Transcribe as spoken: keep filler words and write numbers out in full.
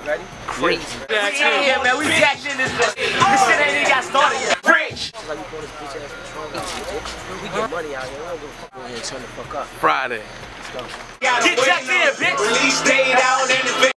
Ready? Crazy. Yeah, yeah, man. We jacked in this bitch. This shit ain't even got started yet. Rich! Like you call this bitch ass patrol out here, bitch. We get money out here. We don't give a fuck. Go ahead and turn the fuck up. Friday. Let's go. Get jacked in, bitch. Release day down in the